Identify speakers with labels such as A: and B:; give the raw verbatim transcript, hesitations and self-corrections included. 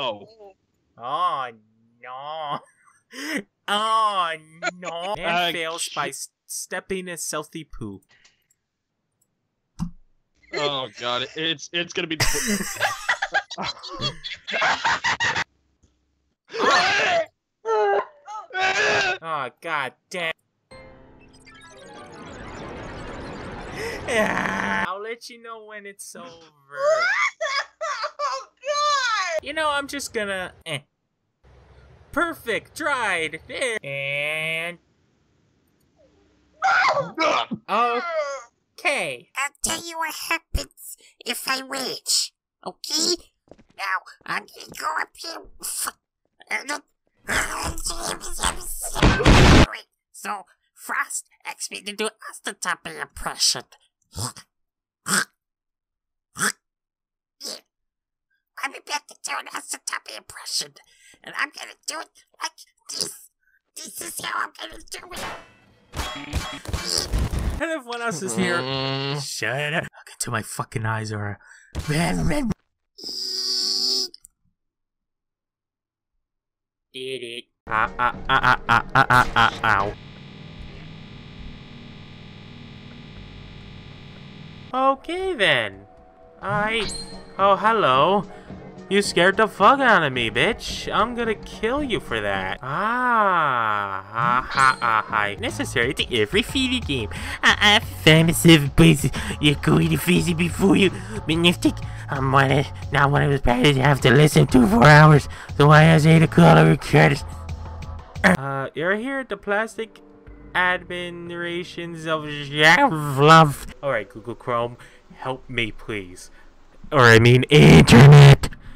A: no.
B: Oh, no. Oh, no. Man
A: Uh,
B: fails by s stepping in stealthy poo.
A: Oh god, it's it's gonna be. The...
B: Oh, god damn. Yeah. I'll let you know when it's over.
C: Oh god!
B: You know, I'm just gonna. Eh. Perfect, dried. There. And. Okay.
C: I'll tell you what happens if I rage. Okay? Now, I'm gonna go up here. And then... So, Frost asked me to do osteotopy impression. Yeah. I'm about to do an osteotopy impression. And I'm gonna do it like this. This is how I'm gonna do it.
B: And everyone else is here. Shut up. Look into my fucking eyes or. Did it. Ah, ah, ah, ah, ah, ah, ah, ow. Okay then. I. Oh, hello. You scared the fuck out of me, bitch. I'm gonna kill you for that. Ah, ha, ha, ha, ha. Necessary to every video game. I, I found the seven places you're going to visit before you. Magnific. I'm one of, not one of those parties you have to listen to for hours. So I asked you to call over Curtis. Uh, you're here at the plastic admirations of Love. Alright, Google Chrome, help me please. Or I mean, internet.